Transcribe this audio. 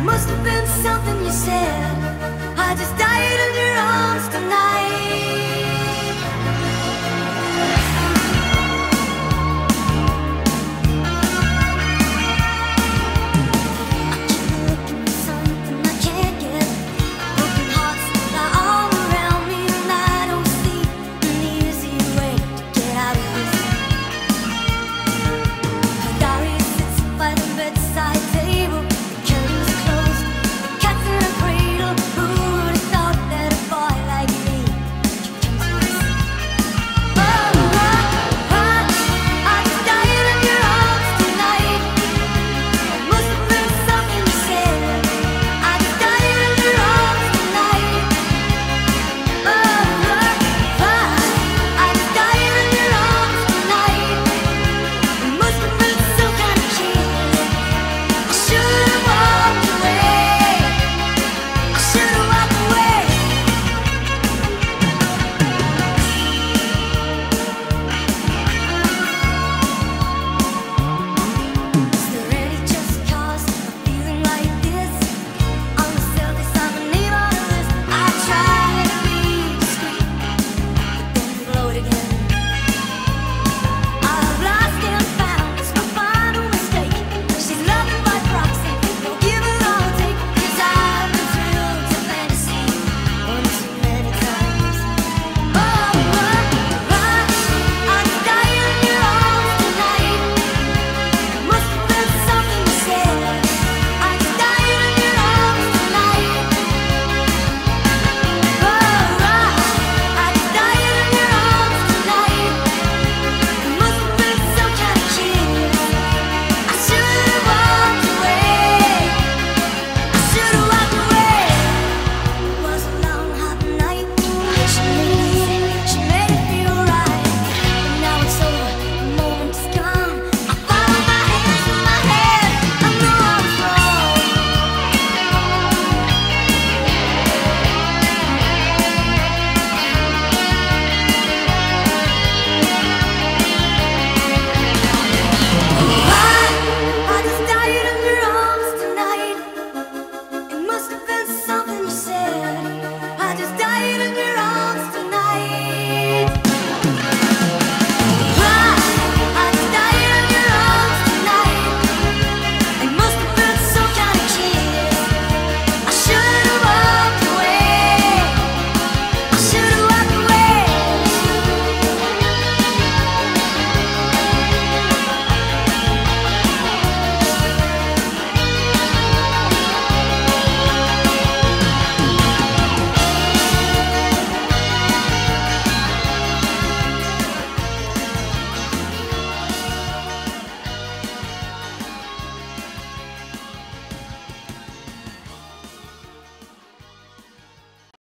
Must have been something you said. I just died in your arms tonight. I keep looking for something I can't get. Broken hearts lie all around me, and I don't see an easy way to get out of this. Her diary sits by the bedside.